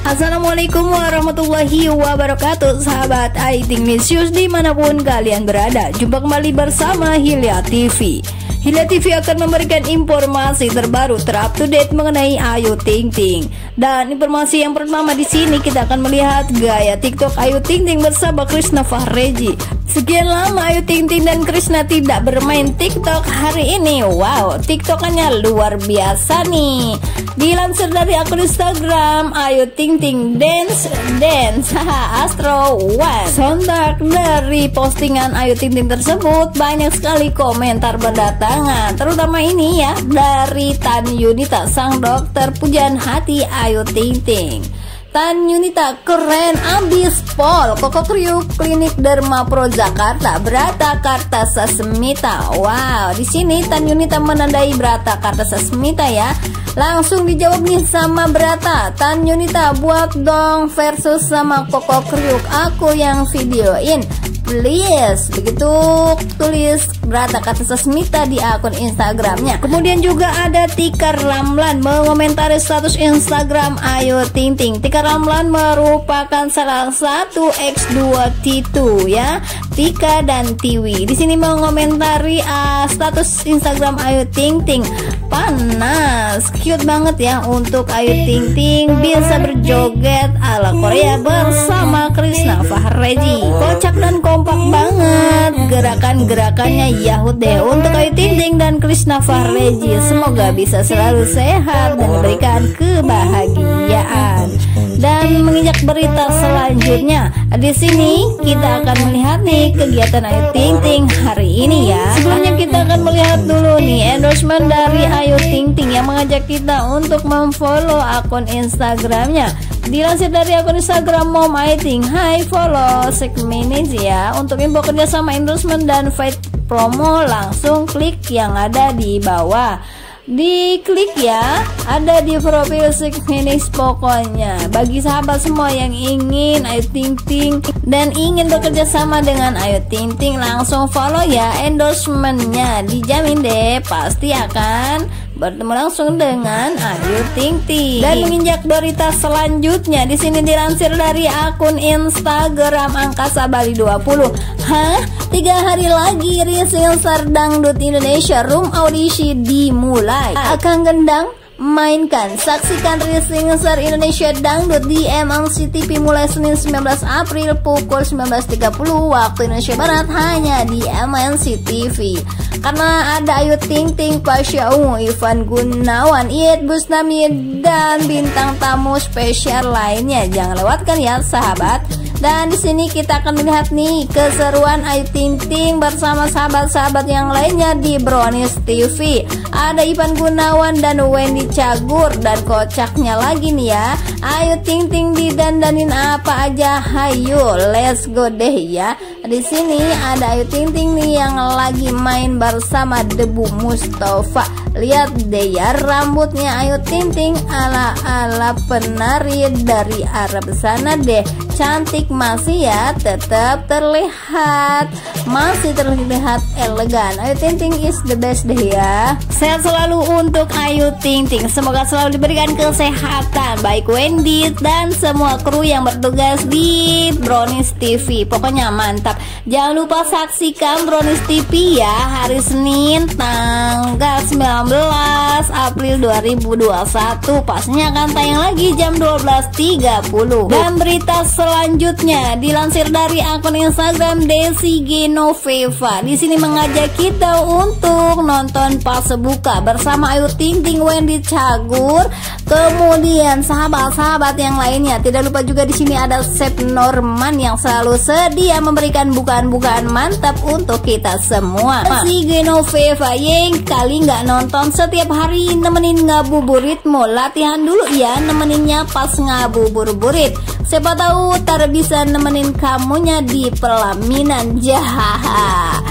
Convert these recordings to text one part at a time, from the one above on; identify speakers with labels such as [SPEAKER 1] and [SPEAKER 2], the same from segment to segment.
[SPEAKER 1] Assalamualaikum warahmatullahi wabarakatuh, sahabat Aiting News dimanapun kalian berada. Jumpa kembali bersama Hilya TV. Hilya TV akan memberikan informasi terbaru terupdate to date mengenai Ayu Ting Ting. Dan informasi yang pertama di sini kita akan melihat gaya TikTok Ayu Ting Ting bersama Krishna Fahreji. Sekian lama Ayu Ting Ting dan Krishna tidak bermain TikTok, hari ini wow, TikTokannya luar biasa nih. Dilansir dari akun Instagram Ayu Ting Ting Dance Astro One. Sontak dari postingan Ayu Ting Ting tersebut banyak sekali komentar berdatangan, terutama ini ya dari Tan Yunita, sang dokter pujaan hati Ayu Ting Ting. Tan Yunita keren abis pol, Koko Kriuk Klinik Derma Pro Jakarta, Brata Karta Sasmita. Wow, di sini Tan Yunita menandai Brata Karta Sasmita ya. Langsung dijawab nih sama Brata, Tan Yunita buat dong versus sama Koko Kriuk, aku yang videoin please, begitu tulis Brata Karta Sasmita di akun Instagramnya. Kemudian juga ada Tika Ramlan mengomentari status Instagram Ayu Ting Ting. Tika Ramlan merupakan salah satu X2 T2 ya, Tika dan Tiwi. Di sini mengomentari status Instagram Ayu Ting Ting. Panas, cute banget ya untuk Ayu Ting Ting bisa berjoget ala Korea bersama Krishna Fahreji. Kocak dan kompak banget gerakan-gerakannya, yahut deh untuk Ayu Ting Ting dan Krishna Fahreji. Semoga bisa selalu sehat dan diberikan kebahagiaan. Dan menginjak berita selanjutnya, di sini kita akan melihat nih kegiatan Ayu Ting Ting hari ini ya. Sebelumnya kita akan melihat dulu nih endorsement dari Ayu Ting Ting yang mengajak kita untuk memfollow akun Instagramnya. Dilansir dari akun Instagram Mom Aiting, hai follow segmen ini ya. Untuk info kerjasama endorsement dan fight promo langsung klik yang ada di bawah. Diklik ya, ada di profil Sigminis pokoknya. Bagi sahabat semua yang ingin Ayu Ting Ting dan ingin bekerja sama dengan Ayu Ting Ting, langsung follow ya endorsementnya. Dijamin deh pasti akan bertemu langsung dengan Ayu Ting Ting. Dan menginjak berita selanjutnya, di sini dilansir dari akun Instagram Angkasa Bali 20. Hah? 3 hari lagi Rising Star Dangdut Indonesia Room audisi dimulai. Akan Gendang mainkan, saksikan Rising Star Indonesia Dangdut di MNC TV mulai Senin 19 April pukul 19.30 waktu Indonesia Barat hanya di MNC TV. Karena ada Ayu Ting Ting, Pasha Ungu, Ivan Gunawan, Iyeth Bustami dan bintang tamu spesial lainnya. Jangan lewatkan ya sahabat. Dan di sini kita akan melihat nih keseruan Ayu Ting Ting bersama sahabat-sahabat yang lainnya di Brownies TV. Ada Ivan Gunawan dan Wendy Cagur, dan kocaknya lagi nih ya, Ayu Ting Ting didandanin apa aja, hayu let's go deh ya. Di sini ada Ayu Ting Ting nih yang lagi main bersama Debu Mustafa. Lihat deh ya rambutnya Ayu Ting Ting ala penari dari Arab sana deh. Cantik masih ya, tetap terlihat elegan. Ayu Ting Ting is the best deh ya. Sehat selalu untuk Ayu Ting Ting. Semoga selalu diberikan kesehatan baik Wendy dan semua kru yang bertugas di Brownies TV. Pokoknya mantap. Jangan lupa saksikan Brownies TV ya hari Senin tanggal 19 April 2021. Pastinya akan tayang lagi jam 12.30. Dan berita selanjutnya dilansir dari akun Instagram Desi Genoveva. Di sini mengajak kita untuk nonton pas buka bersama Ayu Ting Ting, Wendy Cagur, kemudian sahabat-sahabat yang lainnya. Tidak lupa juga di sini ada Chef Norman yang selalu sedia memberikan bukaan-bukaan mantap untuk kita semua. Desi Genoveva yang kali nggak nonton setiap hari nemenin ngabuburitmu, latihan dulu ya nemeninnya pas ngabuburit. Siapa tahu tar bisa nemenin kamunya di pelaminan. Jahaha.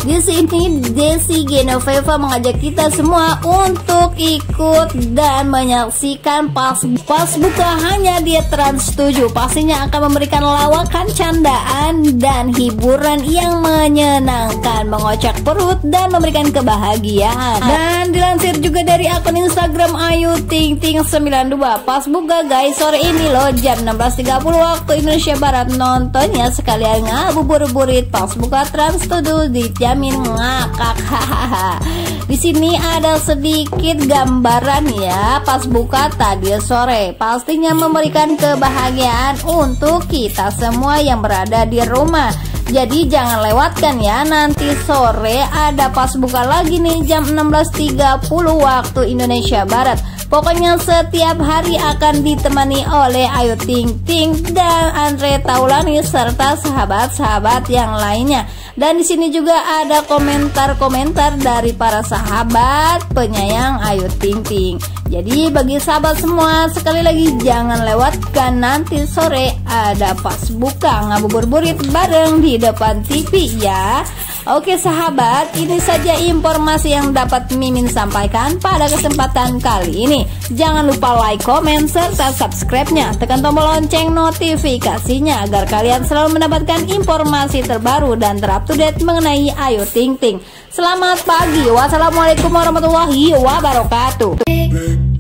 [SPEAKER 1] Di sini Desi Genoveva mengajak kita semua untuk ikut dan menyaksikan pas buka hanya di Trans 7. Pastinya akan memberikan lawakan, candaan, dan hiburan yang menyenangkan, mengocak perut dan memberikan kebahagiaan. Dan dilansir juga dari akun Instagram Ayu Ting Ting 92, pas buka guys sore ini loh jam 16.30 waktu Indonesia Barat. Nontonnya sekalian ngabuburit pas buka Trans 7 dijamin ngakak. Hahaha. Di sini ada sedikit gambaran ya pas buka tadi sore. Pastinya memberikan kebahagiaan untuk kita semua yang berada di rumah. Jadi jangan lewatkan ya, nanti sore ada pas buka lagi nih jam 16.30 waktu Indonesia Barat. Pokoknya setiap hari akan ditemani oleh Ayu Ting Ting dan Andre Taulani serta sahabat-sahabat yang lainnya. Dan di sini juga ada komentar-komentar dari para sahabat penyayang Ayu Ting Ting. Jadi bagi sahabat semua, sekali lagi jangan lewatkan nanti sore ada pas buka ngabuburit bareng di depan TV ya. Oke sahabat, ini saja informasi yang dapat Mimin sampaikan pada kesempatan kali ini. Jangan lupa like, komen, serta subscribe-nya. Tekan tombol lonceng notifikasinya agar kalian selalu mendapatkan informasi terbaru dan terupdate mengenai Ayu Ting Ting. Selamat pagi, wassalamualaikum warahmatullahi wabarakatuh.